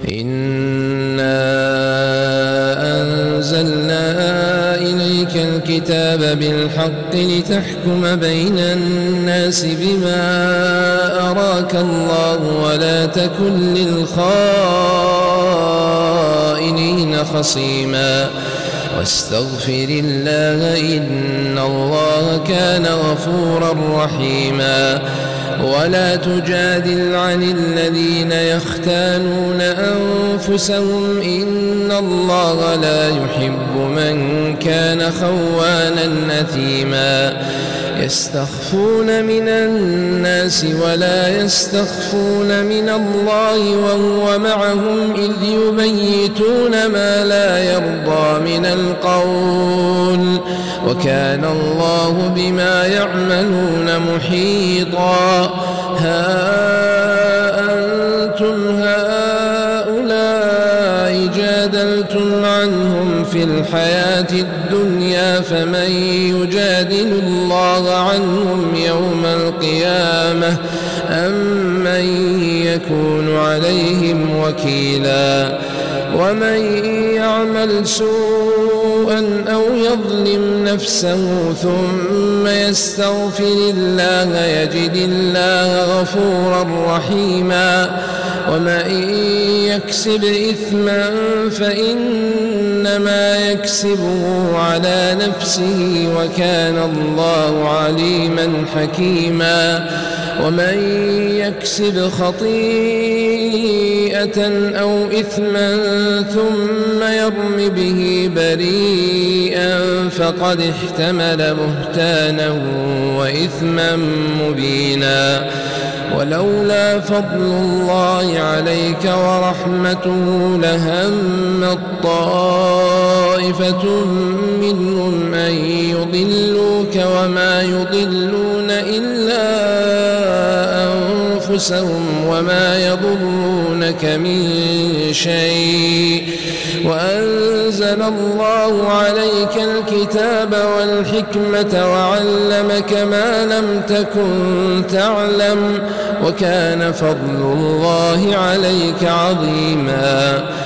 إنا أنزلنا إليك الكتاب بالحق لتحكم بين الناس بما أراك الله ولا تكن للخائنين خصيما واستغفر الله إن الله كان غفورا رحيما ولا تجادل عن الذين يختانون أنفسهم إن الله لا يحب من كان خوانا أثيما يستخفون من الناس ولا يستخفون من الله وهو معهم إذ يبيتون ما لا يرضى من القول وكان الله بما يعملون محيطا ها أنتم هؤلاء جادلتم عنهم في الحياة الدنيا فمن يجادل الله عنهم يوم القيامة أم من يكون عليهم وكيلا ومن يعمل سوءا أو يظلم نفسه ثم يستغفر الله يجد الله غفورا رحيما ومن يكسب إثما فإنما يكسبه على نفسه وكان الله عليما حكيما ومن يكسب خطيئة أو إثما ثم يرم به بريئا فقد احتمل بهتانا وإثما مبينا ولولا فضل الله عليك ورحمته لهم طائفة منهم أن يضلوك وما يضلون إلا أنفسهم وما يضرونك من شيء وأنزل الله عليك الكتاب والحكمة وعلمك ما لم تكن تعلم وكان فضل الله عليك عظيما